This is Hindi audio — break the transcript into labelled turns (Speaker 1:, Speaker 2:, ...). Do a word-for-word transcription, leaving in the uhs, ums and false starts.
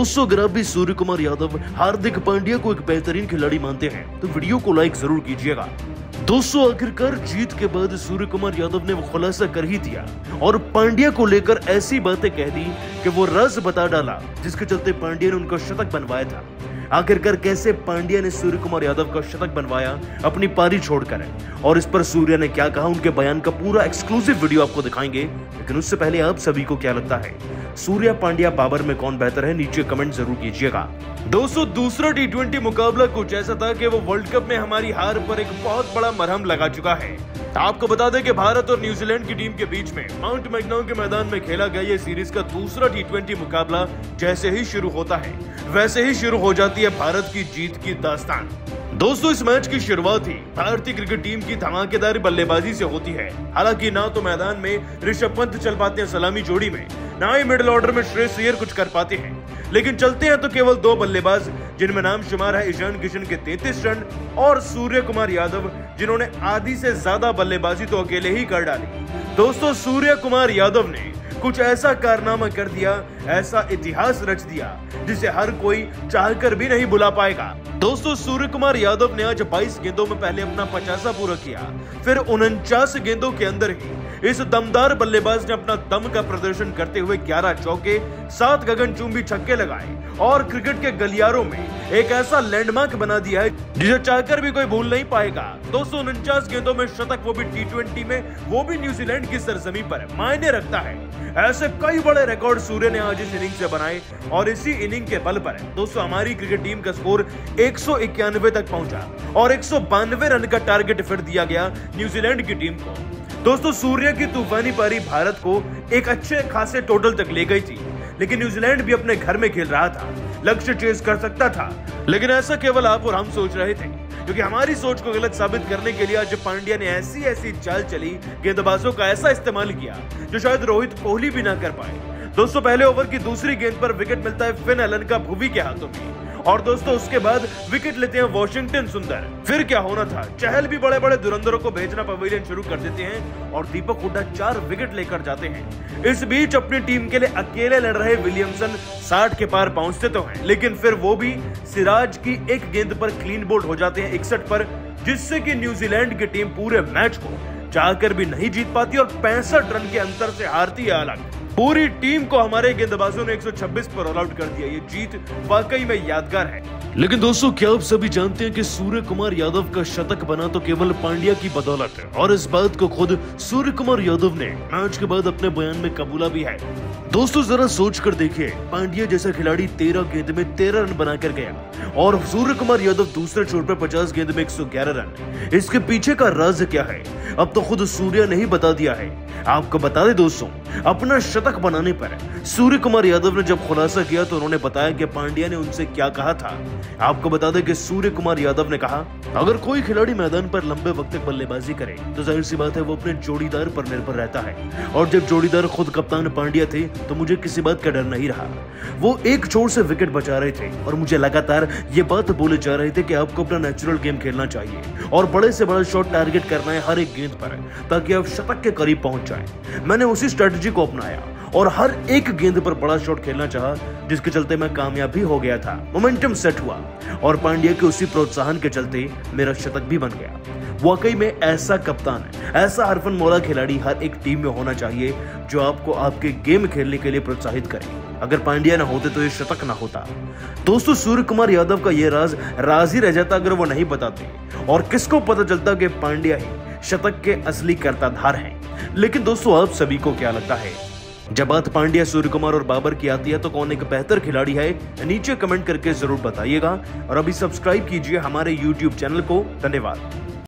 Speaker 1: दोस्तों अगर आप भी सूर्य कुमार यादव हार्दिक पांड्या को एक बेहतरीन खिलाड़ी मानते हैं तो वीडियो को लाइक जरूर कीजिएगा। दोस्तों आखिरकार जीत के बाद सूर्य कुमार यादव ने वो खुलासा कर ही दिया और पांड्या को लेकर ऐसी बातें कह दी कि वो राज बता डाला जिसके चलते पांड्या ने उनका शतक बनवाया था। आखिरकार कैसे पांड्या ने सूर्य कुमार यादव का शतक बनवाया अपनी पारी छोड़कर, और इस पर सूर्य ने क्या कहा, उनके बयान का पूरा एक्सक्लूसिव वीडियो आपको दिखाएंगे। लेकिन उससे पहले आप सभी को क्या लगता है, सूर्या पांड्या बाबर में कौन बेहतर है? नीचे कमेंट जरूर कीजिएगा। दोस्तों दूसरा टी ट्वेंटी मुकाबला कुछ ऐसा था कि वो वर्ल्ड कप में हमारी हार पर एक बहुत बड़ा मरहम लगा चुका है। आपको बता दें कि भारत और न्यूजीलैंड की टीम के बीच में माउंट मैकनाउ के मैदान में खेला गया ये सीरीज का दूसरा टी ट्वेंटी मुकाबला जैसे ही शुरू होता है वैसे ही शुरू हो जाती है भारत की जीत की दास्तान। दोस्तों इस मैच की शुरुआत ही भारतीय क्रिकेट टीम की धमाकेदार बल्लेबाजी से होती है। हालांकि ना तो मैदान में ऋषभ पंत चल पाते हैं सलामी जोड़ी में, ना ही मिडिल ऑर्डर में श्रेयस अय्यर कुछ कर पाते हैं, लेकिन चलते हैं तो केवल दो बल्लेबाज जिनमें नाम शुमार है ईशान किशन के तैंतीस रन और सूर्य कुमार यादव जिन्होंने आधी से ज्यादा बल्लेबाजी तो अकेले ही कर डाली। दोस्तों सूर्य कुमार यादव ने कुछ ऐसा कारनामा कर दिया, ऐसा इतिहास रच दिया जिसे हर कोई चाहकर भी नहीं भुला पाएगा। दोस्तों सूर्य कुमार यादव ने आज बाईस गेंदों में पहले अपना पचासा पूरा किया, फिर उनचास गेंदों के अंदर ही इस दमदार बल्लेबाज ने अपना दम का प्रदर्शन करते हुए ग्यारह चौके, सात गगनचुंबी छक्के लगाए और क्रिकेट के गलियारों में एक ऐसा लैंडमार्क बना दिया है जिसे चाहकर भी कोई भूल नहीं पाएगा। दोस्तों उनचास गेंदों में शतक, वो भी टी ट्वेंटी में, वो भी न्यूजीलैंड की सरजमी पर मायने रखता है। ऐसे कई बड़े रिकॉर्ड सूर्य ने आज इस इनिंग से बनाए और इसी इनिंग के बल पर दोस्तों हमारी क्रिकेट टीम का स्कोर एक सौ इक्यानवे तक पहुंचा और एक सौ बानवे रन का टारगेट फिर दिया गया न्यूजीलैंड की टीम को। दोस्तों सूर्य की तूफानी पारी भारत को एक अच्छे खासे टोटल तक ले गई थी, लेकिन न्यूजीलैंड भी अपने घर में खेल रहा था, लक्ष्य चेज कर सकता था, लेकिन ऐसा केवल आप और हम सोच रहे थे, क्योंकि हमारी सोच को गलत साबित करने के लिए आज पांड्या ने ऐसी ऐसी चाल चली, गेंदबाजों का ऐसा इस्तेमाल किया जो शायद रोहित कोहली भी ना कर पाए। दोस्तों पहले ओवर की दूसरी गेंद पर विकेट मिलता है फिन एलन का भुवी के हाथों में, और दोस्तों उसके बाद विकेट लेते हैं वॉशिंगटन सुंदर। फिर क्या होना था, चहल भी बड़े बड़े धुरंधरों को भेजना पवेलियन शुरू कर देते हैं और दीपक हुड्डा चार विकेट लेकर जाते हैं। इस बीच अपनी टीम के लिए अकेले लड़ रहे विलियमसन साठ के पार पहुंचते तो हैं, लेकिन फिर वो भी सिराज की एक गेंद पर क्लीन बोल्ड हो जाते हैं इकसठ पर, जिससे कि न्यूजीलैंड की टीम पूरे मैच को चाहकर भी नहीं जीत पाती और पैंसठ रन के अंतर से हारती है। अलग पूरी टीम को हमारे गेंदबाजों ने एक सौ छब्बीस पर ऑल आउट कर दिया। ये जीत वाकई में यादगार है। लेकिन दोस्तों क्या आप सभी जानते हैं कि सूर्य कुमार यादव का शतक बना तो केवल पांड्या की बदौलत है, और इस बात को खुद सूर्य कुमार यादव ने मैच के बाद अपने बयान में कबूला भी है। दोस्तों जरा सोच कर देखिए, पांड्या जैसा खिलाड़ी तेरह गेंद में तेरह रन बनाकर गया और सूर्य कुमार यादव दूसरे छोर पर पचास गेंद में एक सौ ग्यारह रन। इसके पीछे का राज क्या है अब तो खुद सूर्य ने ही बता दिया है। आपको बता दें दोस्तों, अपना शतक बनाने पर सूर्य कुमार यादव ने जब खुलासा किया तो उन्होंने बताया कि पांड्या ने उनसे क्या कहा था। आपको बता दें कि सूर्य कुमार यादव ने कहा, अगर कोई खिलाड़ी मैदान पर लंबे वक्त तक बल्लेबाजी करे तो जाहिर सी बात है वो अपने जोड़ीदार पर निर्भर रहता है, और जब जोड़ीदार खुद कप्तान पांड्या थे तो मुझे किसी बात का डर नहीं रहा। वो एक छोर से विकेट बचा रहे थे और मुझे लगातार ये बात बोले जा रहे थे कि आपको अपना नेचुरल गेम खेलना चाहिए और बड़े से बड़ा शॉट टारगेट करना है हर एक गेंद पर, ताकि आप शतक के करीब पहुंच जाएं। मैंने उसी स्ट्रेटजी को अपनाया और हर एक गेंद पर बड़ा शॉट खेलना चाहा, जिसके चलते मैं कामयाब भी हो गया था। मोमेंटम सेट हुआ और पांड्या के उसी प्रोत्साहन के चलते मेरा शतक भी बन गया। वाकई में ऐसा कप्तान, ऐसा हरफन मौला खिलाड़ी हर एक टीम में होना चाहिए जो आपको आपके गेम खेलने के लिए प्रोत्साहित करे। अगर पांड्या ना होते तो ये शतक ना होता। दोस्तों सूर्य कुमार यादव का ये राज राज ही रह जाता अगर वो नहीं बताते, और किसको पता चलता कि पांड्या ही शतक के असली कर्ताधार हैं। लेकिन दोस्तों आप सभी को क्या लगता है, जब बात पांड्या, सूर्य कुमार और बाबर की आती है तो कौन एक बेहतर खिलाड़ी है? नीचे कमेंट करके जरूर बताइएगा और अभी सब्सक्राइब कीजिए हमारे यूट्यूब चैनल को। धन्यवाद।